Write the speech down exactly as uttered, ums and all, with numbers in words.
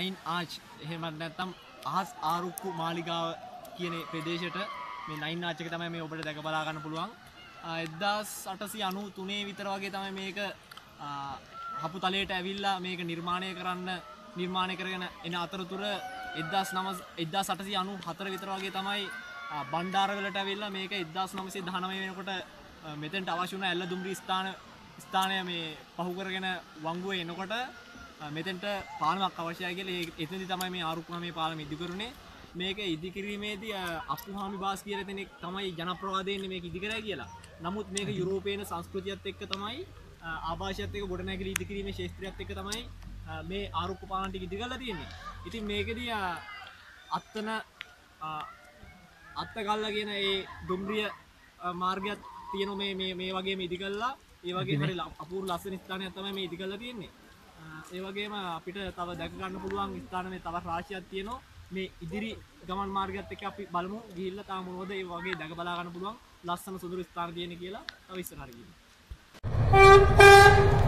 නයින් Arch එහෙමත් නැත්නම් අහස් ආරුක්කු මාලිගාව කියන ප්‍රදේශයට මේ නයින් ආච් එක තමයි මේ ඔබට දැක බලා ගන්න පුළුවන්. එක්දාස් අටසිය අනූතුනේ විතර වගේ තමයි මේක හපු තලයට ඇවිල්ලා මේක නිර්මාණය කරන්න නිර්මාණය කරගෙන එන අතරතුර එක්දාස් අටසිය අනූහතර විතර වගේ තමයි බණ්ඩාරවලට ඇවිල්ලා මේක එක්දාස් නවසිය දහනවය වෙනකොට මෙතෙන්ට අවශ්‍ය වුණ ඇල්ල දුම්රිය ස්ථාන ස්ථානය මේ පහු කරගෙන වංගුවේ එනකොට මෙතෙන්ට පාලමක් අවශ්‍යයි කියලා එතනදි තමයි මේ ආරුක්කුහාමී පාලම ඉදි කරුනේ. මේක ඉදි කිරීමේදී අප්පුහාමි බාස් කියලා කෙනෙක් තමයි ජනප්‍රවාදයෙන් මේක ඉදි කරා කියලා. නමුත් මේක යුරෝපීයන සංස්කෘතියත් එක්ක තමයි ආభాෂයත් එක්ක ගොඩනැගිලි ඉදි කිරීමේ ශාස්ත්‍රයත් එක්ක තමයි මේ ආරුක්කු පාලන ටික ඉදි කරලා තියෙන්නේ. ඉතින් මේකෙදී අත්තන අත්තගල්ලා කියන ඒ දුම්රිය මාර්ගයක් තියෙන මේ මේ මේ වගේම ඉදි කළා. ඒ වගේම හරි අපූර්ව ලස්සන ස්ථානයක් තමයි මේ ඉදි කරලා තියෙන්නේ. ඒ වගේම අපිට තව දැක ගන්න පුළුවන් ස්ථාන මේ තව රාශියක් තියෙනවා. මේ ඉදිරි ගමන් මාර්ගයත් එක්ක අපි බලමු ගිහිල්ලා තාම මොනවද ඒ වගේ දැක බලා ගන්න පුළුවන් ලස්සන සුදුරු ස්ථාන තියෙන කියලා තව ඉස්සරහට ගිහින්.